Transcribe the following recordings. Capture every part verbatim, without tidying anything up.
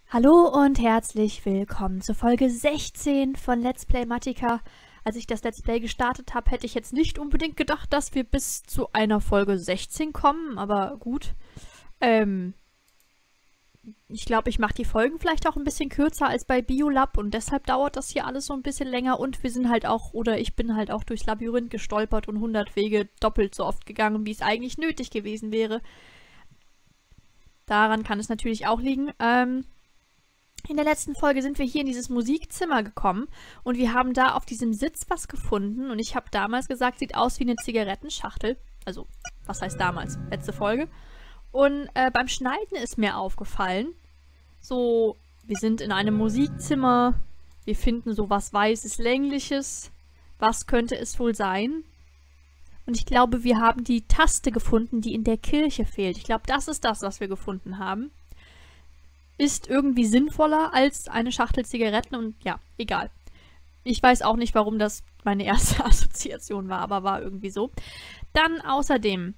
Hallo und herzlich willkommen zur Folge sechzehn von Let's Play Matika. Als ich das Let's Play gestartet habe, hätte ich jetzt nicht unbedingt gedacht, dass wir bis zu einer Folge sechzehn kommen, aber gut. Ähm, ich glaube, ich mache die Folgen vielleicht auch ein bisschen kürzer als bei Biolab und deshalb dauert das hier alles so ein bisschen länger und wir sind halt auch, oder ich bin halt auch durchs Labyrinth gestolpert und hundert Wege doppelt so oft gegangen, wie es eigentlich nötig gewesen wäre. Daran kann es natürlich auch liegen. Ähm... In der letzten Folge sind wir hier in dieses Musikzimmer gekommen und wir haben da auf diesem Sitz was gefunden und ich habe damals gesagt, sieht aus wie eine Zigarettenschachtel. Also, was heißt damals? Letzte Folge. Und äh, beim Schneiden ist mir aufgefallen, so, wir sind in einem Musikzimmer, wir finden so was Weißes, Längliches. Was könnte es wohl sein? Und ich glaube, wir haben die Taste gefunden, die in der Kirche fehlt. Ich glaube, das ist das, was wir gefunden haben. Ist irgendwie sinnvoller als eine Schachtel Zigaretten und ja, egal. Ich weiß auch nicht, warum das meine erste Assoziation war, aber war irgendwie so. Dann außerdem,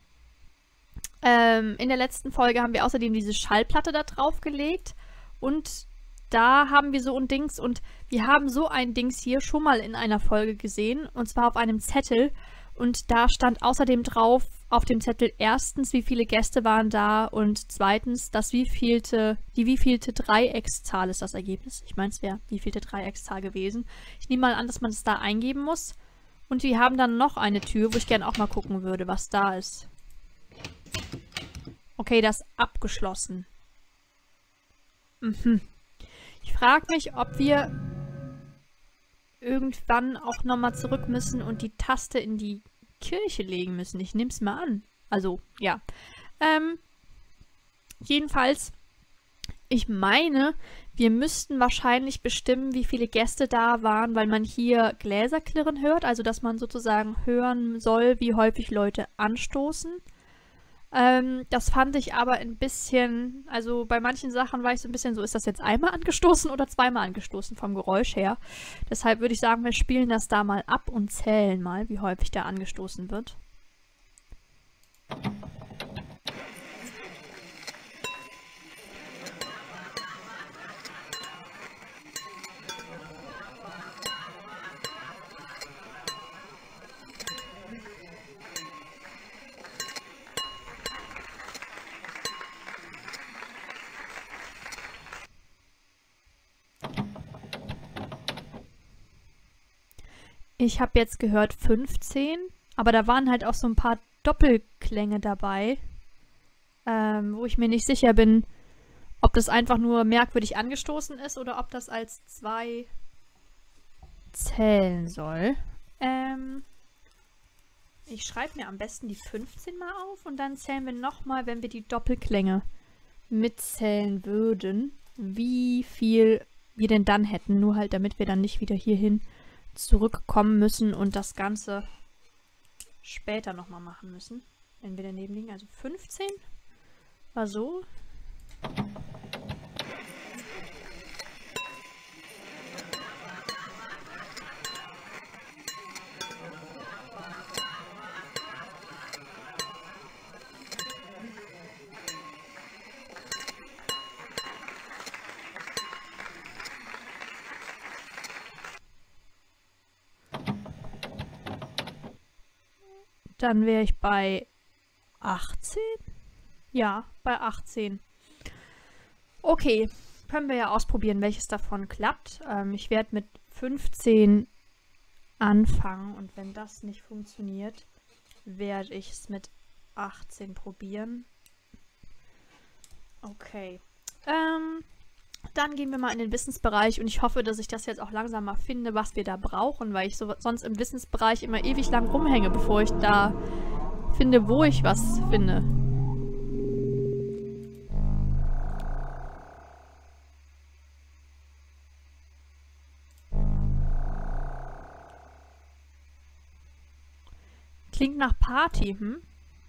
ähm, in der letzten Folge haben wir außerdem diese Schallplatte da drauf gelegt und da haben wir so ein Dings und wir haben so ein Dings hier schon mal in einer Folge gesehen und zwar auf einem Zettel und da stand außerdem drauf, auf dem Zettel erstens, wie viele Gäste waren da und zweitens, das wievielte, die wievielte Dreieckszahl ist das Ergebnis. Ich meine, es wäre wievielte Dreieckszahl gewesen. Ich nehme mal an, dass man das da eingeben muss. Und wir haben dann noch eine Tür, wo ich gerne auch mal gucken würde, was da ist. Okay, das ist abgeschlossen. Mhm. Ich frage mich, ob wir irgendwann auch nochmal zurück müssen und die Taste in die Kirche legen müssen. Ich nehme es mal an. Also, ja. Ähm, jedenfalls, ich meine, wir müssten wahrscheinlich bestimmen, wie viele Gäste da waren, weil man hier Gläser klirren hört, also dass man sozusagen hören soll, wie häufig Leute anstoßen. Ähm, das fand ich aber ein bisschen, also bei manchen Sachen war ich so ein bisschen so, ist das jetzt einmal angestoßen oder zweimal angestoßen vom Geräusch her. Deshalb würde ich sagen, wir spielen das da mal ab und zählen mal, wie häufig da angestoßen wird. Ich habe jetzt gehört fünfzehn, aber da waren halt auch so ein paar Doppelklänge dabei, ähm, wo ich mir nicht sicher bin, ob das einfach nur merkwürdig angestoßen ist oder ob das als zwei zählen soll. Ähm, ich schreibe mir am besten die fünfzehn mal auf und dann zählen wir nochmal, wenn wir die Doppelklänge mitzählen würden, wie viel wir denn dann hätten, nur halt damit wir dann nicht wieder hierhin zurückkommen müssen und das Ganze später nochmal machen müssen, wenn wir daneben liegen. Also fünfzehn war so. Dann wäre ich bei achtzehn? Ja, bei achtzehn. Okay, können wir ja ausprobieren, welches davon klappt. Ähm, ich werde mit fünfzehn anfangen und wenn das nicht funktioniert, werde ich es mit achtzehn probieren. Okay. Ähm... Dann gehen wir mal in den Wissensbereich und ich hoffe, dass ich das jetzt auch langsam mal finde, was wir da brauchen, weil ich so, sonst im Wissensbereich immer ewig lang rumhänge, bevor ich da finde, wo ich was finde. Klingt nach Party, hm?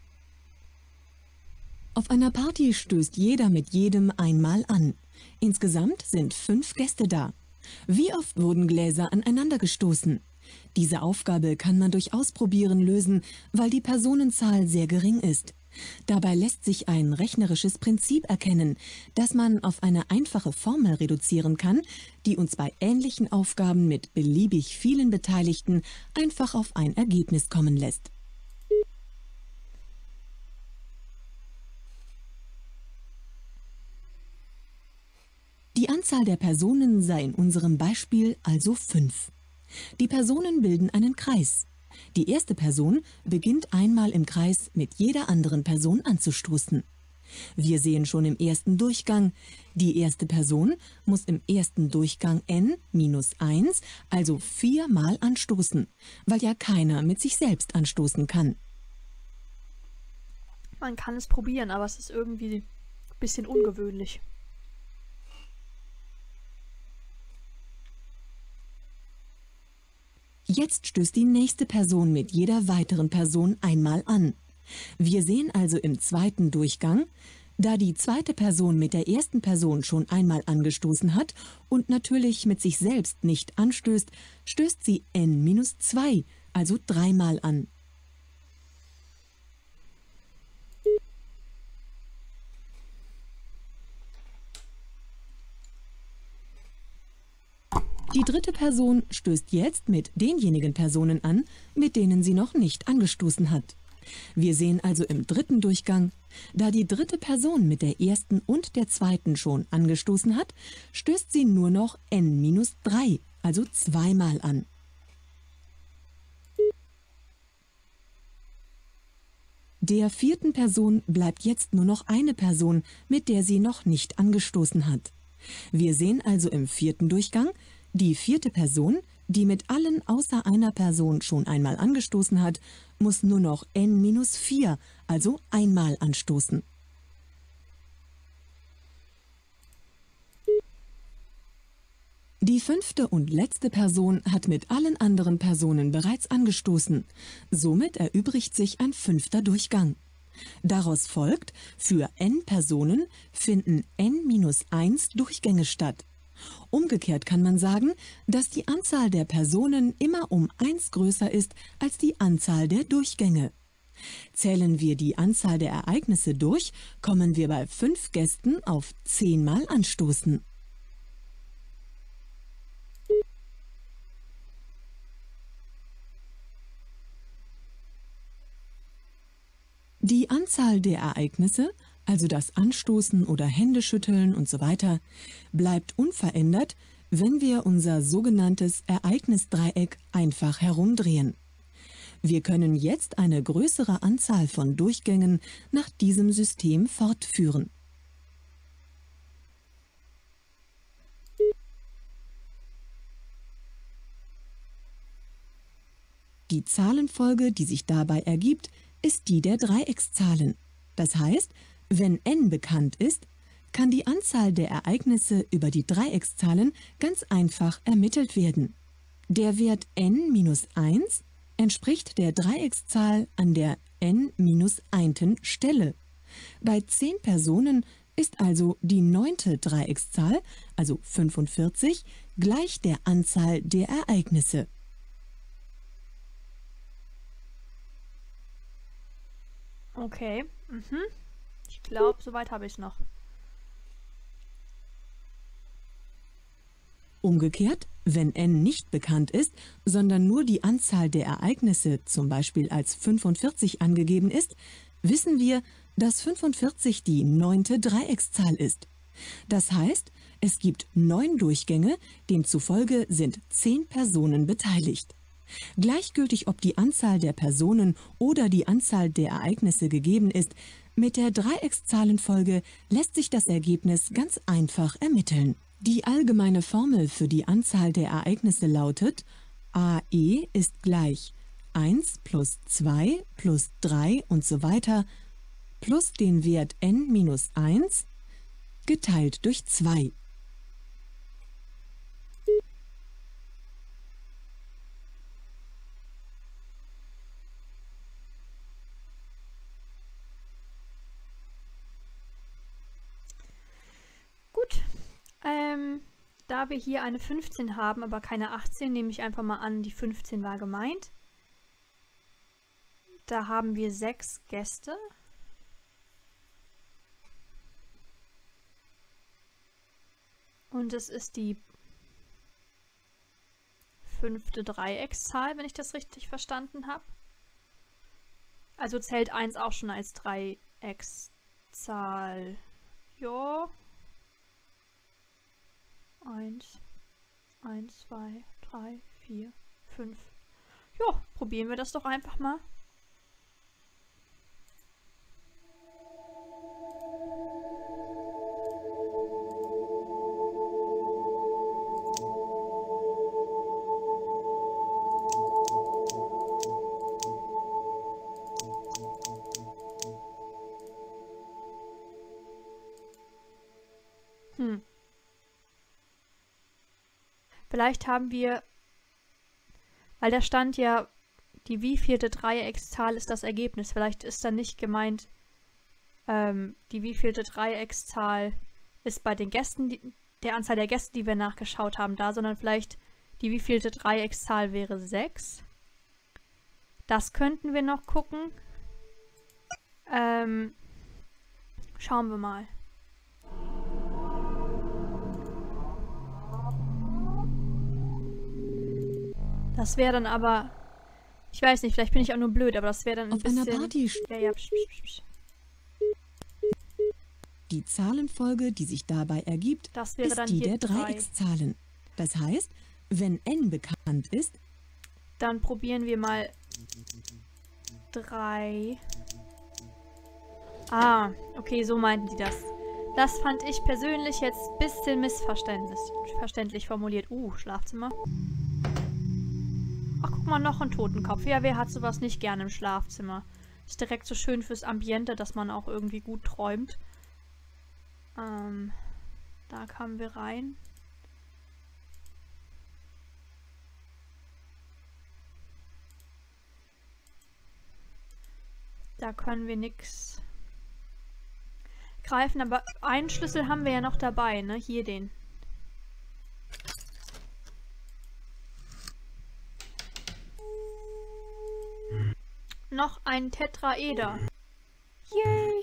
Auf einer Party stößt jeder mit jedem einmal an. Insgesamt sind fünf Gäste da. Wie oft wurden Gläser aneinander gestoßen? Diese Aufgabe kann man durch Ausprobieren lösen, weil die Personenzahl sehr gering ist. Dabei lässt sich ein rechnerisches Prinzip erkennen, das man auf eine einfache Formel reduzieren kann, die uns bei ähnlichen Aufgaben mit beliebig vielen Beteiligten einfach auf ein Ergebnis kommen lässt. Die Anzahl der Personen sei in unserem Beispiel also fünf. Die Personen bilden einen Kreis. Die erste Person beginnt einmal im Kreis mit jeder anderen Person anzustoßen. Wir sehen schon im ersten Durchgang, die erste Person muss im ersten Durchgang n minus eins, also viermal anstoßen, weil ja keiner mit sich selbst anstoßen kann. Man kann es probieren, aber es ist irgendwie ein bisschen ungewöhnlich. Jetzt stößt die nächste Person mit jeder weiteren Person einmal an. Wir sehen also im zweiten Durchgang, da die zweite Person mit der ersten Person schon einmal angestoßen hat und natürlich mit sich selbst nicht anstößt, stößt sie n minus zwei, also dreimal an. Die dritte Person stößt jetzt mit denjenigen Personen an, mit denen sie noch nicht angestoßen hat. Wir sehen also im dritten Durchgang, da die dritte Person mit der ersten und der zweiten schon angestoßen hat, stößt sie nur noch n minus drei, also zweimal an. Der vierten Person bleibt jetzt nur noch eine Person, mit der sie noch nicht angestoßen hat. Wir sehen also im vierten Durchgang, die vierte Person, die mit allen außer einer Person schon einmal angestoßen hat, muss nur noch n minus vier, also einmal anstoßen. Die fünfte und letzte Person hat mit allen anderen Personen bereits angestoßen. Somit erübrigt sich ein fünfter Durchgang. Daraus folgt, für n Personen finden n minus eins Durchgänge statt. Umgekehrt kann man sagen, dass die Anzahl der Personen immer um eins größer ist als die Anzahl der Durchgänge. Zählen wir die Anzahl der Ereignisse durch, kommen wir bei fünf Gästen auf zehnmal Anstoßen. Die Anzahl der Ereignisse, also das Anstoßen oder Händeschütteln und so weiter, bleibt unverändert, wenn wir unser sogenanntes Ereignisdreieck einfach herumdrehen. Wir können jetzt eine größere Anzahl von Durchgängen nach diesem System fortführen. Die Zahlenfolge, die sich dabei ergibt, ist die der Dreieckszahlen. Das heißt, wenn n bekannt ist, kann die Anzahl der Ereignisse über die Dreieckszahlen ganz einfach ermittelt werden. Der Wert n minus eins entspricht der Dreieckszahl an der n minus einten Stelle. Bei zehn Personen ist also die neunte Dreieckszahl, also fünfundvierzig, gleich der Anzahl der Ereignisse. Okay, mhm. Ich glaube, soweit habe ich noch. Umgekehrt, wenn n nicht bekannt ist, sondern nur die Anzahl der Ereignisse zum Beispiel als fünfundvierzig angegeben ist, wissen wir, dass fünfundvierzig die neunte Dreieckszahl ist. Das heißt, es gibt neun Durchgänge, demzufolge sind zehn Personen beteiligt. Gleichgültig, ob die Anzahl der Personen oder die Anzahl der Ereignisse gegeben ist, mit der Dreieckszahlenfolge lässt sich das Ergebnis ganz einfach ermitteln. Die allgemeine Formel für die Anzahl der Ereignisse lautet, A E ist gleich eins plus zwei plus drei und so weiter plus den Wert n minus eins geteilt durch zwei. Gut, ähm, da wir hier eine fünfzehn haben, aber keine achtzehn, nehme ich einfach mal an, die fünfzehn war gemeint. Da haben wir sechs Gäste. Und es ist die fünfte Dreieckszahl, wenn ich das richtig verstanden habe. Also zählt eins auch schon als Dreieckszahl. Ja. eins, eins, zwei, drei, vier, fünf. Ja, probieren wir das doch einfach mal. Hm. Vielleicht haben wir, weil da stand ja, die wievielte Dreieckszahl ist das Ergebnis. Vielleicht ist dann nicht gemeint, ähm, die wievielte Dreieckszahl ist bei den Gästen, die, der Anzahl der Gäste, die wir nachgeschaut haben, da, sondern vielleicht die wievielte Dreieckszahl wäre sechs. Das könnten wir noch gucken. Ähm, schauen wir mal. Das wäre dann aber, ich weiß nicht, vielleicht bin ich auch nur blöd, aber das wäre dann ein Auf bisschen... einer Party ja, ja, psch, psch, psch. Die Zahlenfolge, die sich dabei ergibt, Das wäre ist dann die hier der drei. Dreieckszahlen. Das heißt, wenn n bekannt ist, Dann probieren wir mal drei. Ah, okay, so meinten die das. Das fand ich persönlich jetzt ein bisschen missverständlich verständlich formuliert. Uh, Schlafzimmer. Ach, guck mal, noch ein Totenkopf. Ja, wer hat sowas nicht gerne im Schlafzimmer? Ist direkt so schön fürs Ambiente, dass man auch irgendwie gut träumt. Ähm, da kamen wir rein. Da können wir nichts greifen, aber einen Schlüssel haben wir ja noch dabei, ne? Hier den. Noch ein Tetraeder. Yay!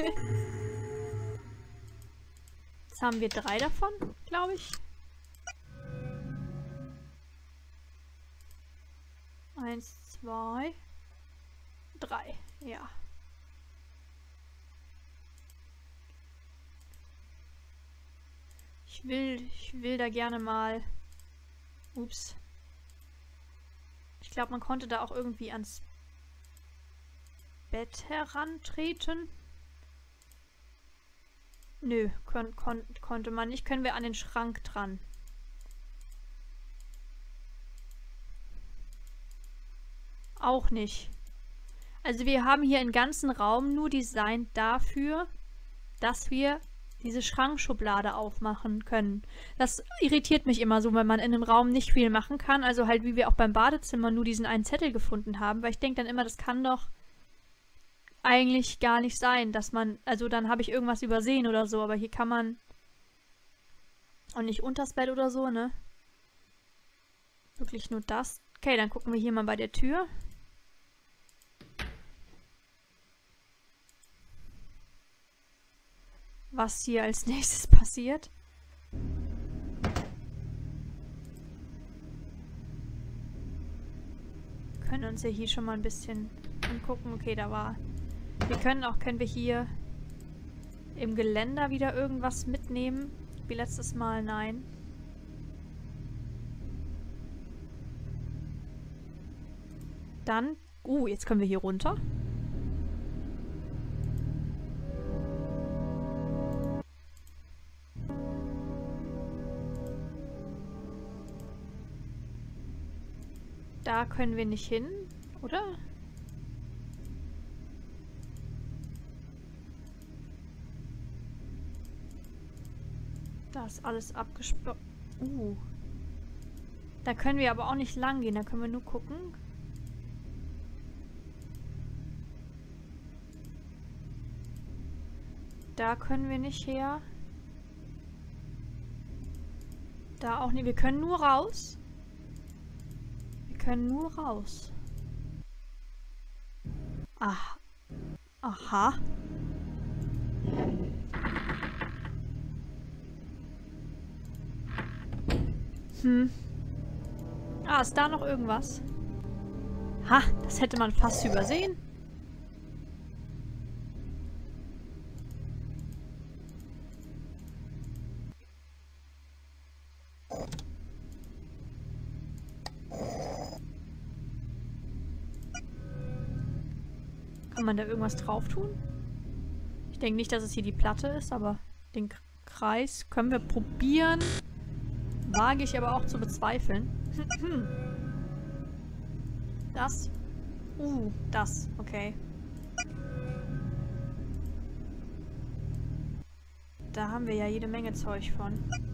Jetzt haben wir drei davon, glaube ich. Eins, zwei, drei. Ja. Ich will, ich will da gerne mal... Ups. Ich glaube, man konnte da auch irgendwie ans Bett herantreten. Nö, kon kon konnte man nicht. Können wir an den Schrank dran? Auch nicht. Also wir haben hier einen ganzen Raum nur designt dafür, dass wir diese Schrankschublade aufmachen können. Das irritiert mich immer so, wenn man in einem Raum nicht viel machen kann. Also halt, wie wir auch beim Badezimmer nur diesen einen Zettel gefunden haben. Weil ich denke dann immer, das kann doch eigentlich gar nicht sein, dass man... Also dann habe ich irgendwas übersehen oder so. Aber hier kann man... Und nicht unters Bett oder so, ne? Wirklich nur das. Okay, dann gucken wir hier mal bei der Tür. Was hier als nächstes passiert. Wir können uns ja hier schon mal ein bisschen angucken. Okay, da war... Wir können auch, können wir hier im Geländer wieder irgendwas mitnehmen? Wie letztes Mal, nein. Dann... Uh, jetzt können wir hier runter. Da können wir nicht hin, oder? Da ist alles abgesperrt. Uh. Da können wir aber auch nicht lang gehen, da können wir nur gucken. Da können wir nicht her. Da auch nicht. Wir können nur raus. Wir können nur raus. Ach. Aha. Hm. Ah, ist da noch irgendwas? Ha, das hätte man fast übersehen. Kann man da irgendwas drauf tun? Ich denke nicht, dass es hier die Platte ist, aber den K Kreis können wir probieren. Wage ich aber auch zu bezweifeln. Das. Uh, das. Okay. Da haben wir ja jede Menge Zeug von.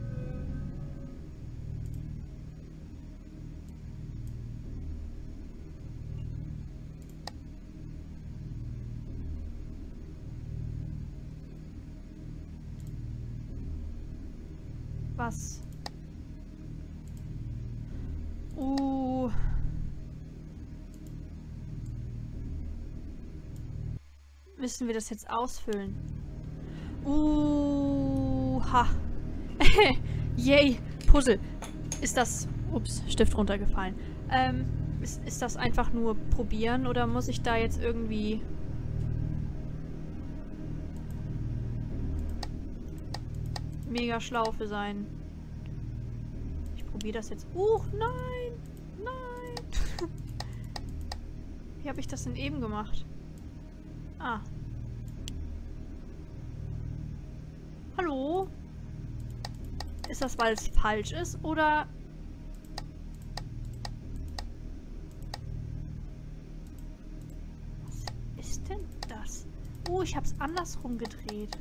Was? Uh. Müssen wir das jetzt ausfüllen? Uh. Ha. Yay. Puzzle. Ist das... Ups, Stift runtergefallen. Ähm, ist, ist das einfach nur probieren oder muss ich da jetzt irgendwie... mega schlau für sein? Ich probiere das jetzt. Uh, nein! Nein! Wie habe ich das denn eben gemacht? Ah. Hallo? Ist das, weil es falsch ist, oder... Was ist denn das? Oh, ich habe es andersrum gedreht.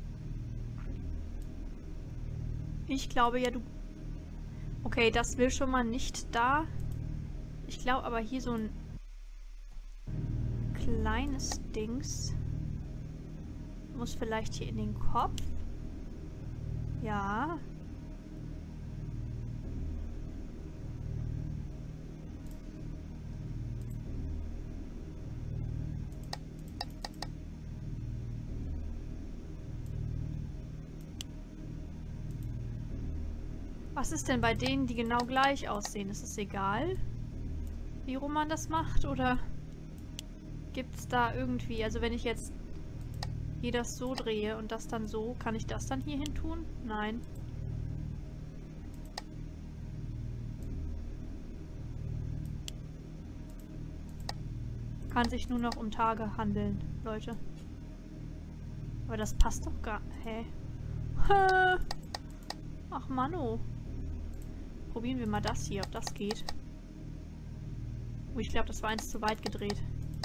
Ich glaube ja, du... Okay, das will schon mal nicht da. Ich glaube aber hier so ein kleines Dings. Muss vielleicht hier in den Kopf. Ja. Was ist denn bei denen, die genau gleich aussehen? Ist es egal, wie rum man das macht? Oder gibt es da irgendwie... Also wenn ich jetzt hier das so drehe und das dann so, kann ich das dann hier hin tun? Nein. Kann sich nur noch um Tage handeln, Leute. Aber das passt doch gar... Hä? Ach Manno. Probieren wir mal das hier, ob das geht. Oh, ich glaube, das war eins zu weit gedreht.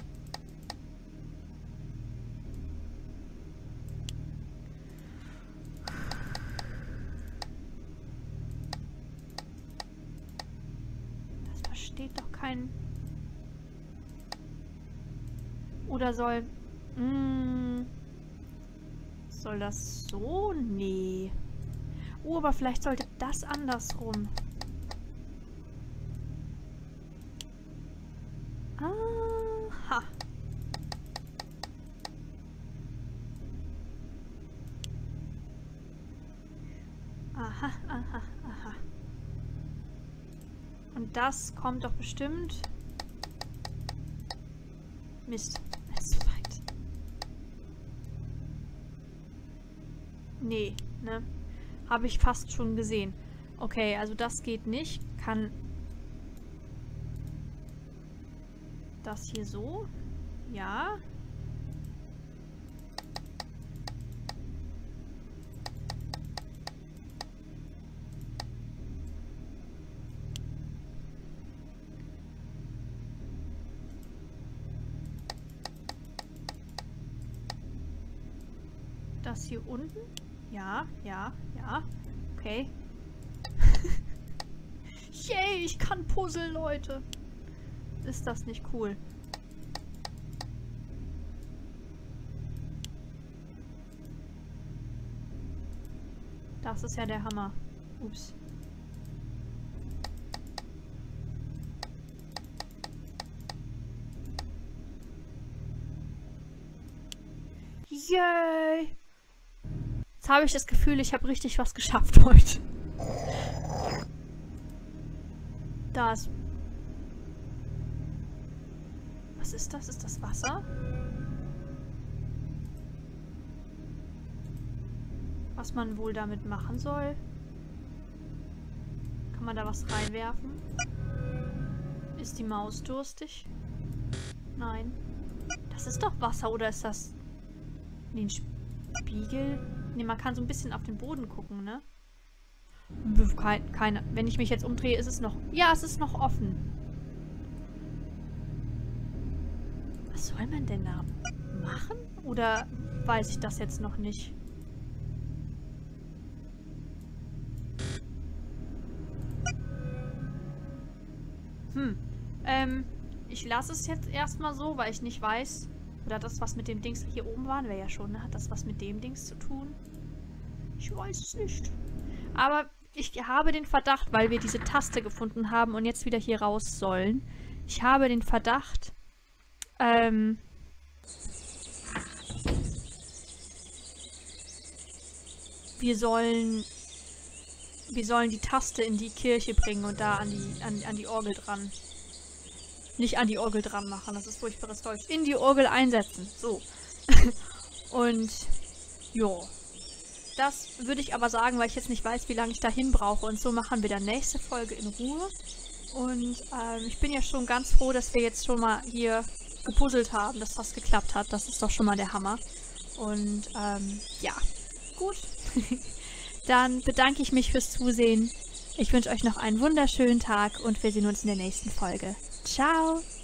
Das versteht doch kein... Oder soll... Mh, soll das so? Nee. Oh, aber vielleicht sollte das andersrum. Aha. Aha, aha, aha. Und das kommt doch bestimmt... Mist. Es ist weit. Nee, ne? Habe ich fast schon gesehen. Okay, also das geht nicht. Kann... Das hier so? Ja. Das hier unten? Ja, ja, ja. Okay. Yay, ich kann puzzeln, Leute. Ist das nicht cool? Das ist ja der Hammer. Ups. Yay! Jetzt habe ich das Gefühl, ich habe richtig was geschafft heute. Da ist... Was ist das? Ist das Wasser? Was man wohl damit machen soll? Kann man da was reinwerfen? Ist die Maus durstig? Nein. Das ist doch Wasser, oder ist das... Nee, ein Spiegel? Ne, man kann so ein bisschen auf den Boden gucken, ne? Kein, keine. Wenn ich mich jetzt umdrehe, ist es noch... Ja, es ist noch offen. Was soll man denn da machen? Oder weiß ich das jetzt noch nicht? Hm. Ähm, ich lasse es jetzt erstmal so, weil ich nicht weiß... Oder hat das was mit dem Dings... Hier oben waren wir ja schon, ne? Hat das was mit dem Dings zu tun? Ich weiß es nicht. Aber ich habe den Verdacht, weil wir diese Taste gefunden haben und jetzt wieder hier raus sollen. Ich habe den Verdacht, ähm... wir sollen... Wir sollen die Taste in die Kirche bringen und da an die, an, an die Orgel dran. Nicht an die Orgel dran machen, das ist furchtbares Deutsch. In die Orgel einsetzen. So. Und, jo. Das würde ich aber sagen, weil ich jetzt nicht weiß, wie lange ich dahin brauche. Und so machen wir dann nächste Folge in Ruhe. Und ähm, ich bin ja schon ganz froh, dass wir jetzt schon mal hier gepuzzelt haben, dass das geklappt hat. Das ist doch schon mal der Hammer. Und, ähm, ja. Gut. Dann bedanke ich mich fürs Zusehen. Ich wünsche euch noch einen wunderschönen Tag und wir sehen uns in der nächsten Folge. Ciao!